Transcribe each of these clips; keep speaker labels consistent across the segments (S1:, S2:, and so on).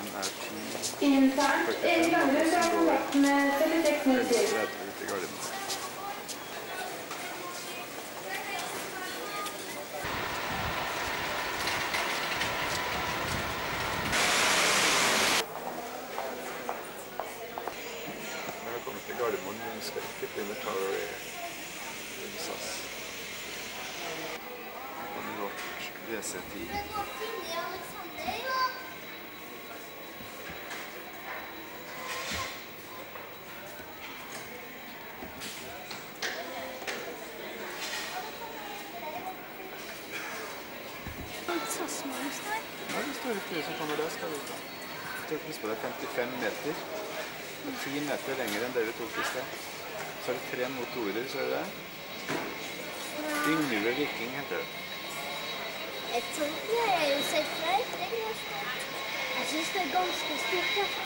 S1: er 10.
S2: Internt Erik Langerud har kontakt med 3607.
S1: 30 til Gardermoen. Jeg har kommet til Gardermoen, men skal ikke begynne å ta i SAS. Og nå vårt DC-10. Nei, det står ikke mye som kommer der, skal vi ta. Jeg tror ikke det er 55 meter. Det er 10 meter lenger enn det vi tok i sted. Så er det 3 motorer, ser du det? Yngre Viking heter det.
S3: Jeg tror ikke jeg har sett flere. Jeg synes det er ganske stort.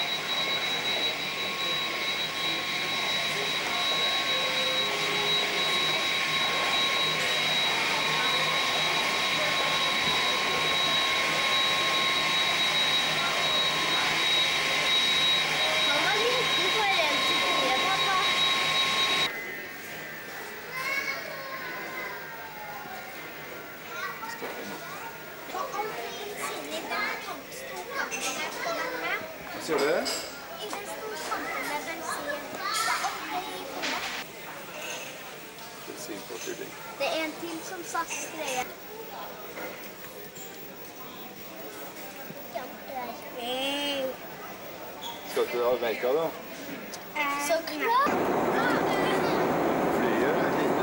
S1: Hva sier du?
S3: I den store kampen med bensin.
S1: Bensinpåfylling.
S3: Det er en til som SAS-greier.
S1: Skal du til Amerika da?
S3: Så klart!
S1: Flyet er lite.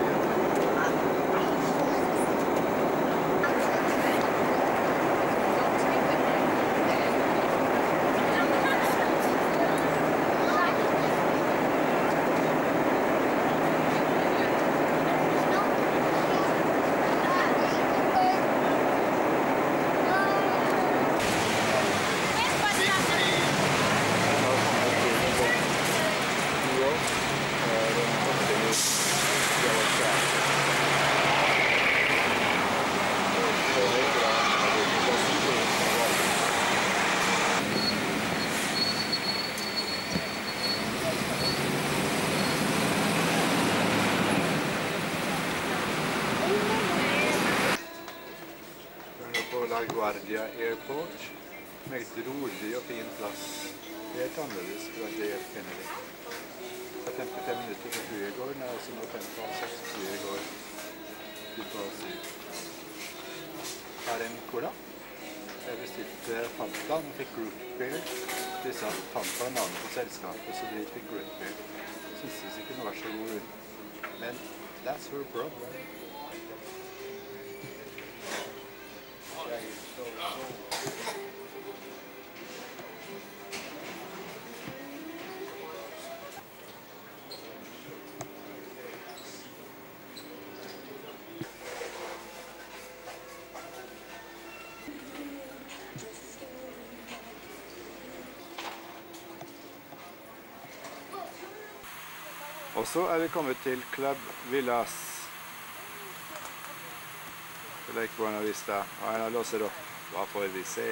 S1: LaGuardia Airport. Meget rolig og fin plass. Helt annerledes fra JF Kennedy. Det er 55 minutter til flyet går, men altså nå 5,6 flyet går ut på 7. Her er en cola. Jeg bestilte Fanta, og fikk Root Beer. De sa at Fanta er navnet på selskapet, så de fikk Root Beer. Jeg synes ikke den var så god, men that's her problem. Og så er vi kommet til Club Villas. Lake Buena Vista. Og her låser opp. Hva får vi se?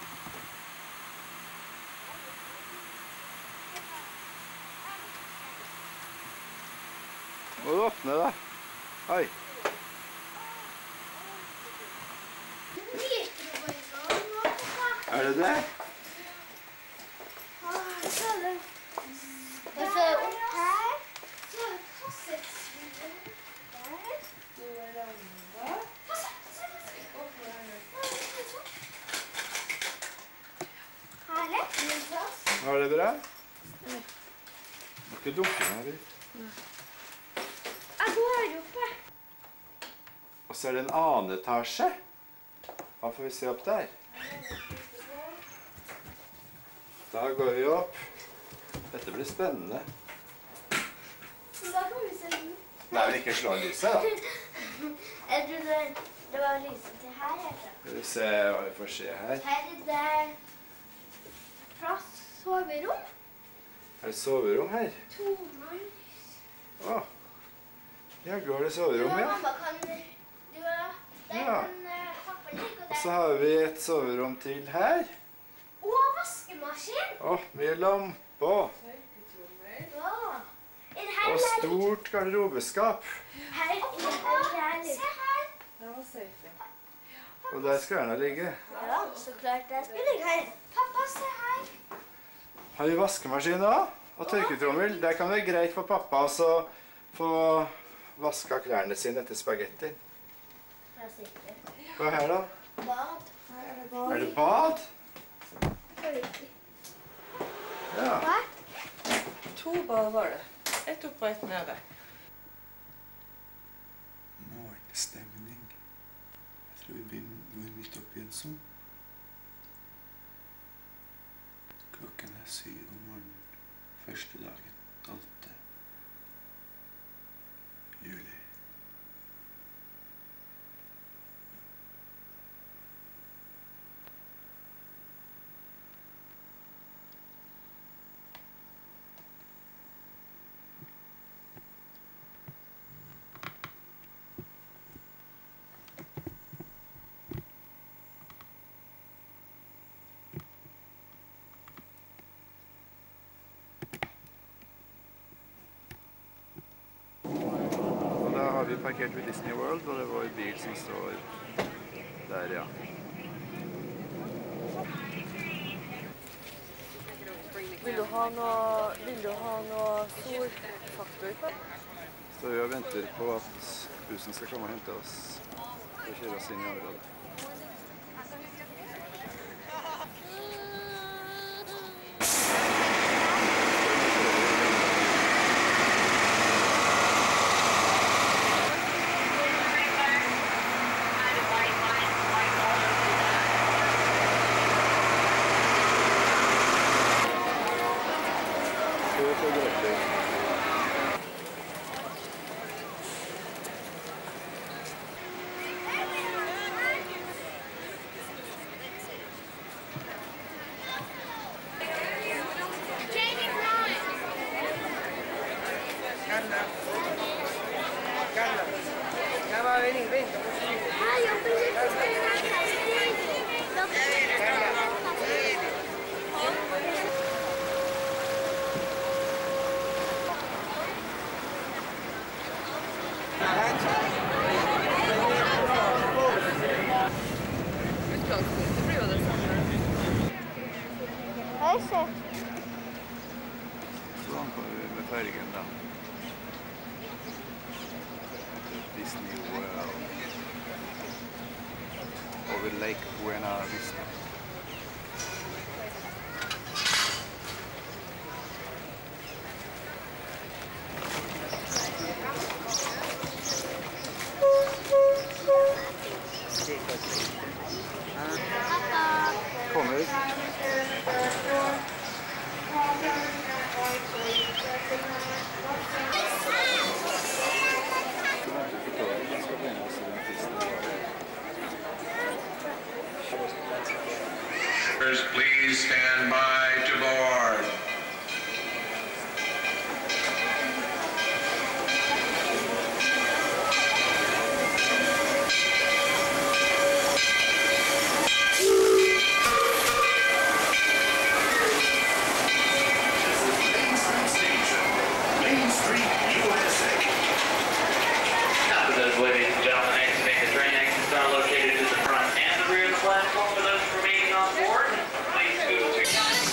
S1: Må du åpne da? Oi. Er det det? Var det bra? Må ikke dunke meg litt.
S3: Jeg går oppe.
S1: Og så er det en annen etasje. Hva får vi se opp der? Da går vi opp. Dette blir spennende.
S3: Da kan vi se den.
S1: Nei, men ikke slå lyset da.
S3: Jeg trodde det var lyset til her.
S1: Skal vi se hva vi får se her.
S3: Her er det plass, soverom.
S1: Er det soverom her?
S3: Tomanns.
S1: Åh, ja, går det soverom, ja.
S3: Mamma kan... Der
S1: Ja.
S3: kan pappa ligge og
S1: Og
S3: der.
S1: så har vi et soverom til her.
S3: Og vaskemaskin.
S1: Mye lamper.
S3: Ja.
S1: Og stort garderobeskap.
S3: Her. Se her.
S1: Og der skal Erna ligge.
S3: Ja, så klart jeg skal ligge her. Pappa, se her.
S1: Har vi vaskemaskin da? Og tørketrommel. Der kan det være greit for pappa også å få vaska klærne sine etter spagetti. Hva er her da?
S3: Bad.
S1: Er det bad? Ja.
S3: Hva?
S4: 2 bad var det. Et oppe og et nede.
S1: Morgenstemning. Jeg tror vi begynner midt opp i en sånn. Klokken er 7 om morgenen. Første dagen, 12. juli. Har vi parkert ved Disney World, og det var en bil som står der, ja.
S4: Vil du ha noe solfaktor på?
S1: Så vi venter på at bussen skal komme og hente oss og kjøre oss inn i området.
S4: Utgangspunktet blir jo det samme.
S3: Hei, se.
S1: Sånn kommer vi med fergen da. Disney World. Over Lake Buena Vista. Kom ut.
S5: Please stand by to board. Main Street, USA.
S6: For those ladies and gentlemen exiting the train, exits are located to the front and the rear of the platform. For those remaining on board, please move to...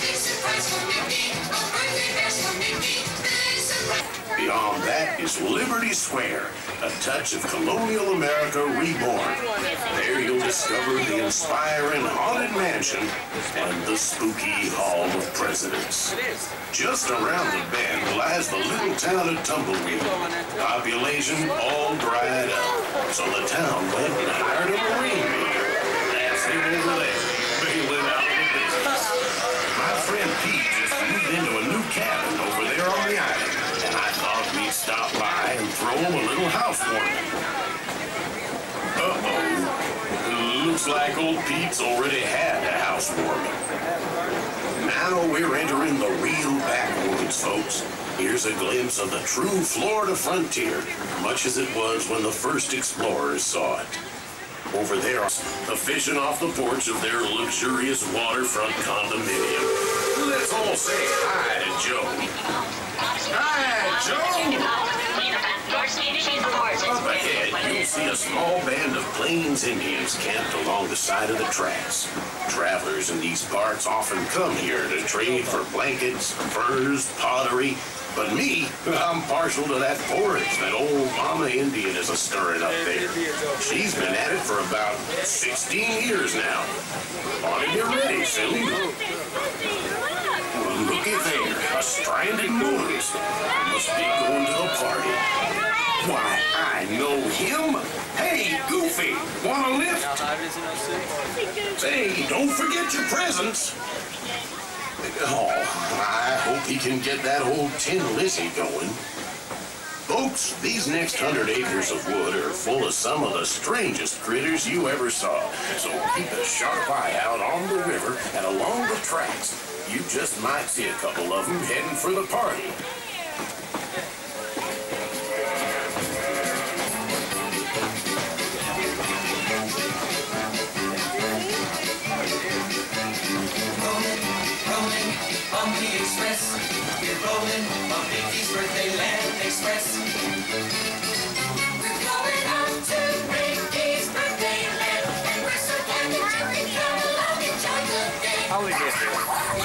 S5: Beyond that is Liberty Square, a touch of colonial America reborn. There you'll discover the inspiring Haunted Mansion and the spooky Hall of Presidents. Just around the bend lies the little town of Tumbleweed. Population all dried up, so the town went and hired a marine maker. That's him over there, bailing out the business. My friend Pete just moved into a new cabin over there on the island, and I thought we'd stop by and throw him a little housewarming. Uh-oh. Looks like old Pete's already had a housewarming. Now we're entering the real backwoods, folks. Here's a glimpse of the true Florida frontier, much as it was when the first explorers saw it. Over there, fishing off the porch of their luxurious waterfront condominium. Let's all say hi to Joe. Hi, Joe! Up ahead, you'll see a small band of Plains Indians camped along the side of the tracks. Travelers in these parts often come here to trade for blankets, furs, pottery. But me, I'm partial to that porridge that old Mama Indian is a-stirring up there. She's been at it for about 16 years now. Ought to get ready, silly. Looky there, a stranded motorist. Must be going to the party. Why, I know him. Hey, Goofy, want a lift? Say, don't forget your presents. Oh, I hope he can get that old Tin Lizzie going. Folks, these next 100 acres of wood are full of some of the strangest critters you ever saw. So keep a sharp eye out on the river and along the tracks. You just might see a couple of them heading for the party.
S7: On the express, we're rolling on Mickey's Birthday Land Express. We're going out to Mickey's Birthday Land, and we're so glad that you can come along and join the day.
S1: How we get here?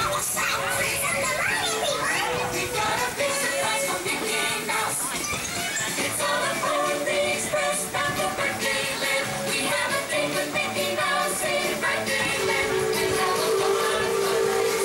S7: We've got a big surprise from Mickey Mouse. It's all aboard the express down to Birthday Land. We have a date with Mickey Mouse in Birthday Land. We'll have a lot of fun.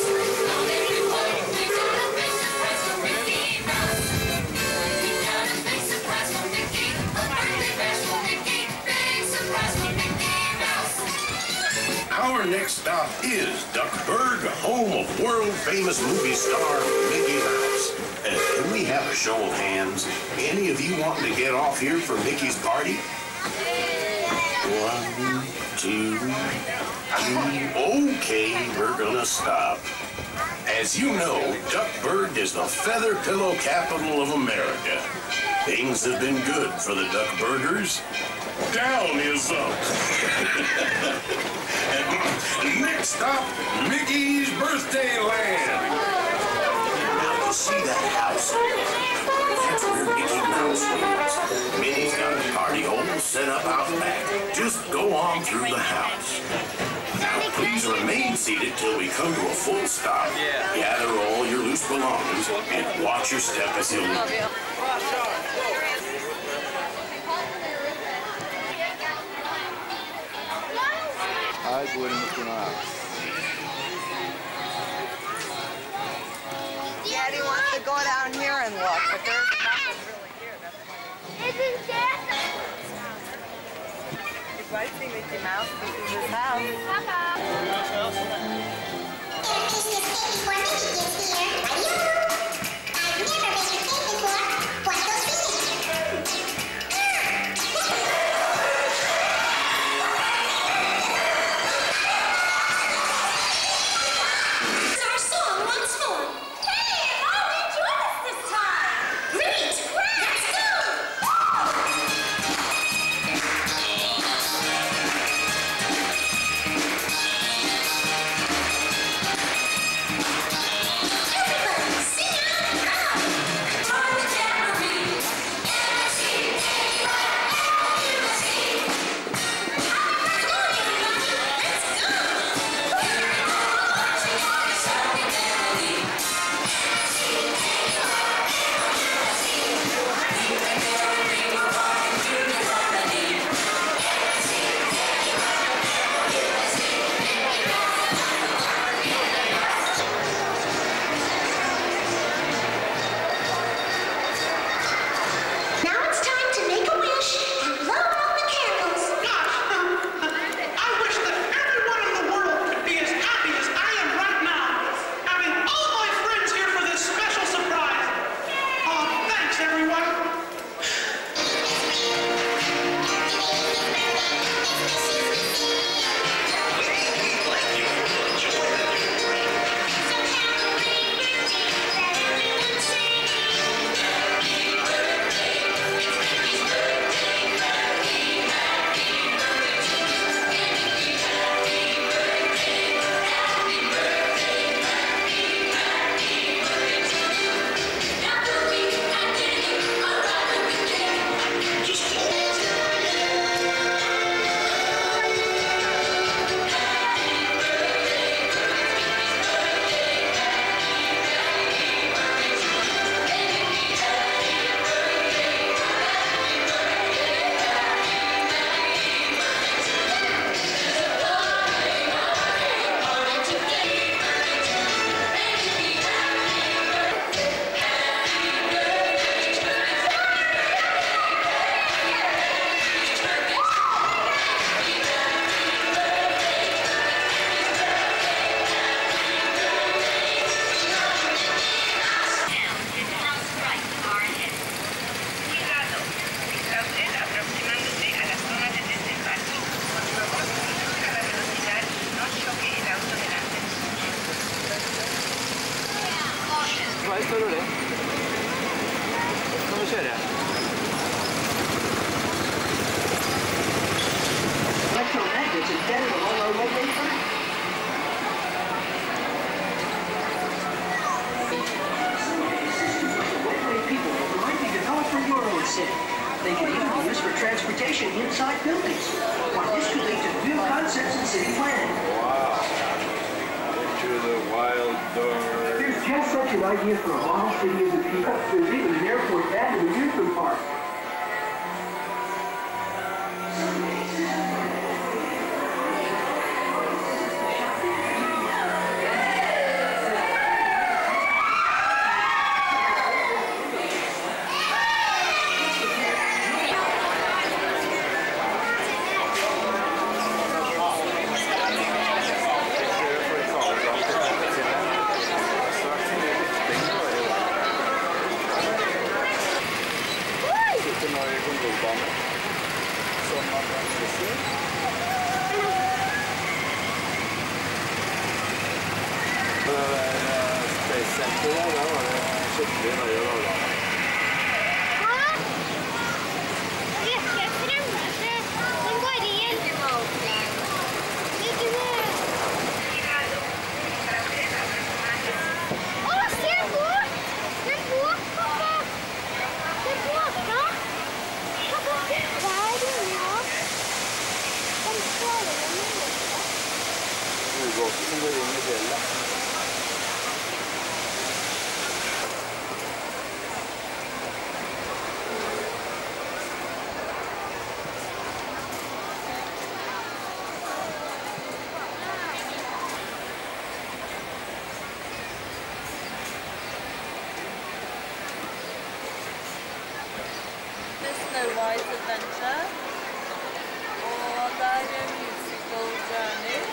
S5: Our next stop is Duckburg, home of world-famous movie star Mickey Mouse. Can we have a show of hands? Any of you wanting to get off here for Mickey's party? 1, 2, 3. Okay, we're gonna stop. As you know, Duckburg is the feather pillow capital of America. Things have been good for the Duckburgers. Down is up. And next stop, Mickey's Birthday Land. Now you see that house? That's where Mickey Mouse lives. Minnie's got a party hole set up out back. Just go on through the house. Now please remain seated till we come to a full stop. Gather all your loose belongings and watch your step as you leave.
S1: Här går det mot någon annan.
S4: Daddy wants to go down here and look, but there's nothing really here. That's why. If I see Mickey Mouse, this is his house.
S1: Nei, står rolig. Nå må vi kjøre.
S8: Electromagnets embedded along our roadway track. Roadway people might be developed for your own city. They can even be used for transportation inside buildings. Or this could lead to new concepts in city planning.
S1: Wow. Into the wild door.
S8: There's just such an idea for a model city of the people. There's even an airport and an amusement park.
S9: Snow White's Adventure, og det er musical journey.